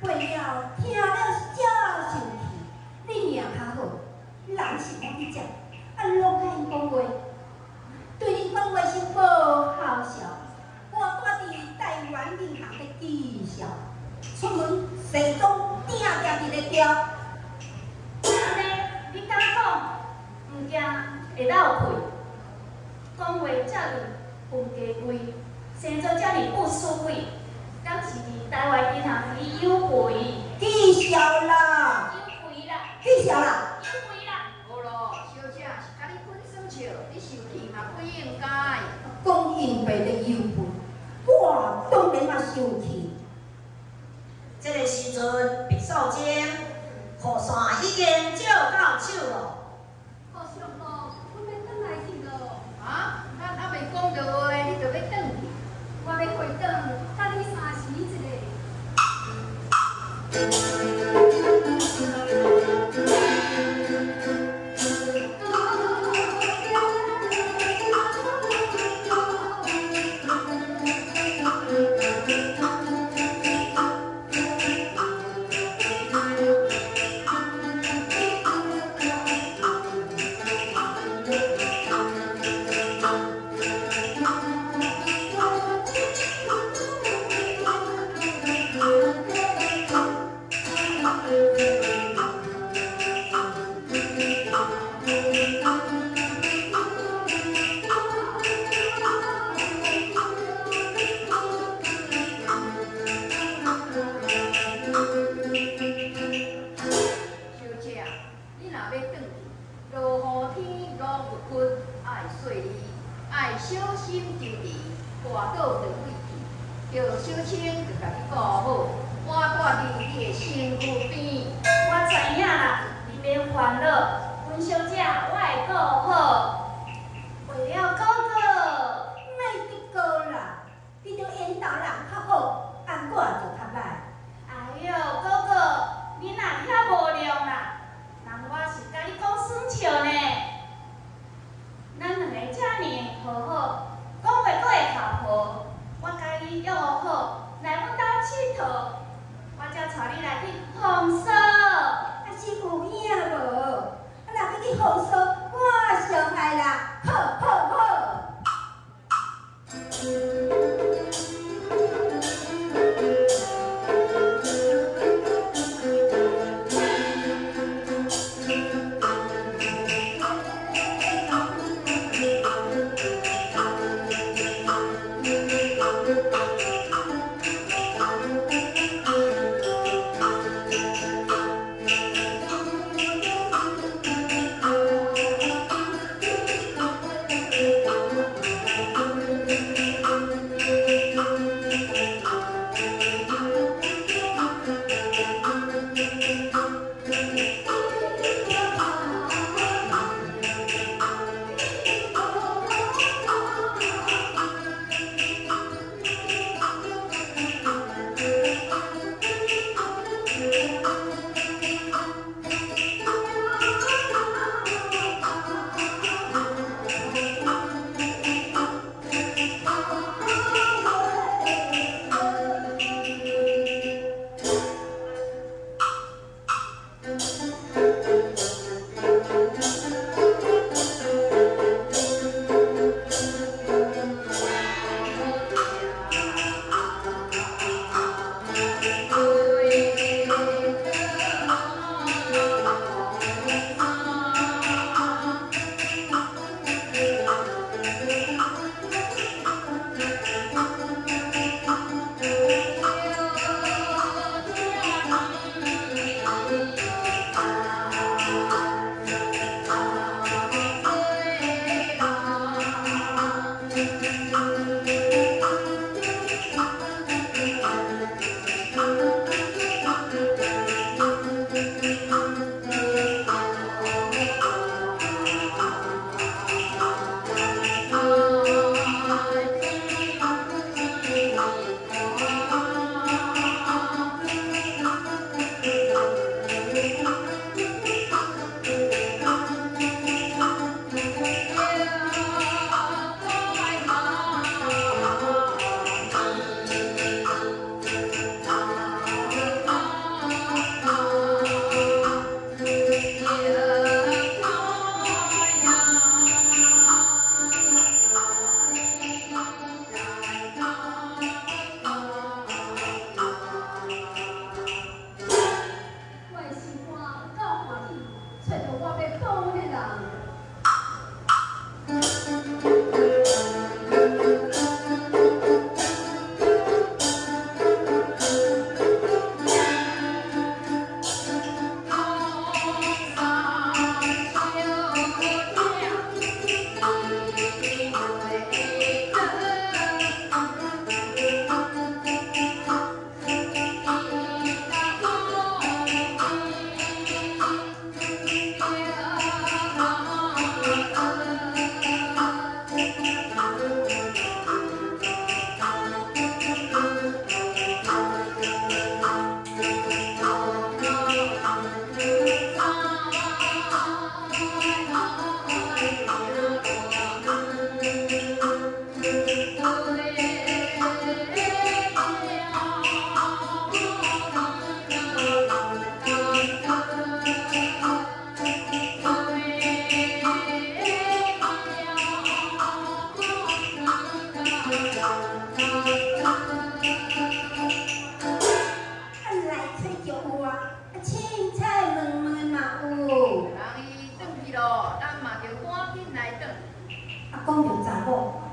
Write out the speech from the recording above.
了听了才生气，你命较好，人是我去食，拢甲因讲话，对你讲话是无效效。我住伫台湾银行的技校，出门西装定定伫咧挑。 安尼，你敢讲，毋惊会闹气？讲话遮尔分家贵，生做遮尔不输贵，敢是伫台湾银行里有赔？ 技校啦， 有赔啦， 技校啦。 有赔啦。 无咯，小姐是甲你分算笑，你生气嘛不应该。 讲因爸的有份，我当然嘛生气。 这个时阵，毕寿间雨伞已经借到手咯。 好上咯，阮要转来去咯。 啊，咱还未讲到话，你就要转去？ 我要回转，等你3时一来吹叫我，青菜软软嘛有。 人伊转去咯，咱嘛着赶紧来转。 讲着查某，